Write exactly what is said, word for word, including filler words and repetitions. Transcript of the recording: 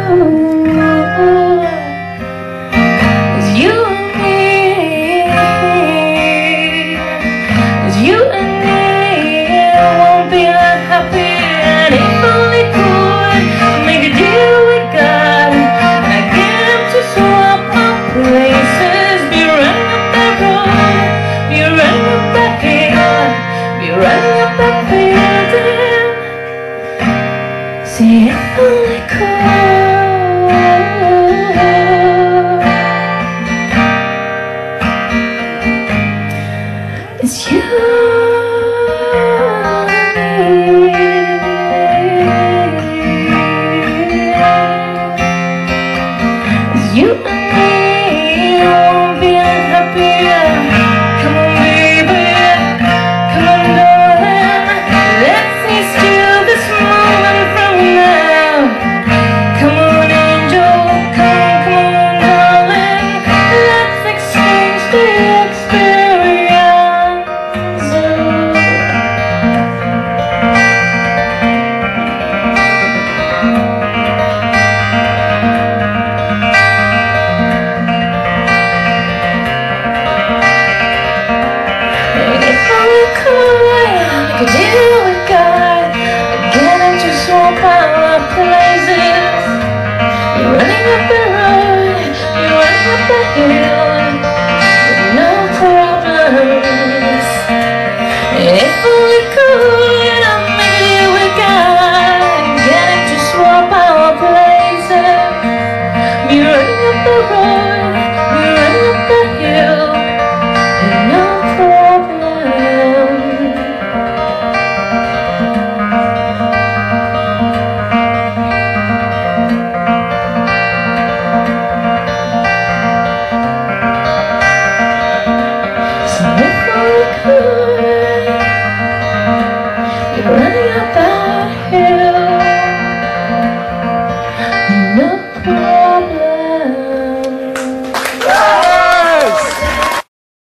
It's you and me. It's you and me. I won't be unhappy. And if only could make a deal with God, I get him to swap our places. Be running up that road, be running up that hill, be running up that building. See if only could. It's you. You and me won't be unhappy. Come on, baby, come on, darling. Let's steal this moment from now. Come on, angel, come, come on, darling. Let's exchange the experience. I could deal with God, get him to swap our places. You're running up the road, you're running up the hill.